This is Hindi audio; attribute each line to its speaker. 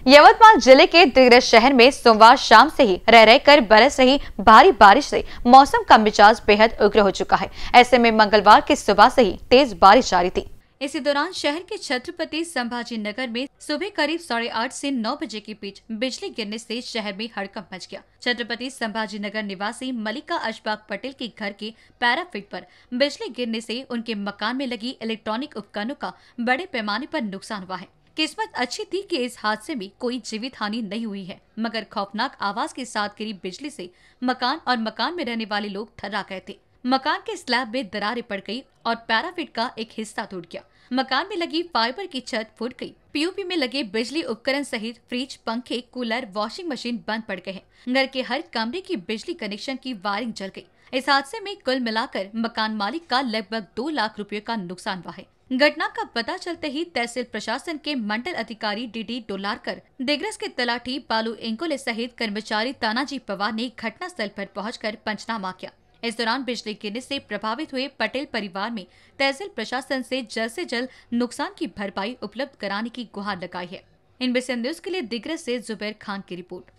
Speaker 1: यवतमाल जिले के दिग्रस शहर में सोमवार शाम से ही रह रहकर बरस रही भारी बारिश से मौसम का मिजाज बेहद उग्र हो चुका है। ऐसे में मंगलवार की सुबह से ही तेज बारिश जारी थी। इसी दौरान शहर के छत्रपति संभाजी नगर में सुबह करीब 8:30 से 9 बजे के बीच बिजली गिरने से शहर में हड़कंप मच गया। छत्रपति संभाजी नगर निवासी मलिका अशफाक पटेल के घर के पैराफिट पर बिजली गिरने से उनके मकान में लगी इलेक्ट्रॉनिक उपकरणों का बड़े पैमाने पर नुकसान हुआ है। किस्मत अच्छी थी कि इस हादसे में कोई जीवित हानि नहीं हुई है, मगर खौफनाक आवाज के साथ गिरी बिजली से मकान और मकान में रहने वाले लोग थर्रा गए थे। मकान के स्लैब में दरारें पड़ गई और पैराफिट का एक हिस्सा टूट गया। मकान में लगी फाइबर की छत फूट गई। पीओपी में लगे बिजली उपकरण सहित फ्रिज, पंखे, कूलर, वॉशिंग मशीन बंद पड़ गए हैं। घर के हर कमरे की बिजली कनेक्शन की वायरिंग जल गई। इस हादसे में कुल मिलाकर मकान मालिक का लगभग 2 लाख रुपए का नुकसान हुआ है। घटना का पता चलते ही तहसील प्रशासन के मंडल अधिकारी डीडी डोलारकर, दिग्रस के तलाठी बालू इंकोले सहित कर्मचारी तानाजी पवार ने घटनास्थल पर पहुंचकर पंचनामा किया। इस दौरान बिजली गिरने से प्रभावित हुए पटेल परिवार में तहसील प्रशासन से जल्द नुकसान की भरपाई उपलब्ध कराने की गुहार लगाई है। इन न्यूज़ के लिए दिग्रस से जुबैर खान की रिपोर्ट।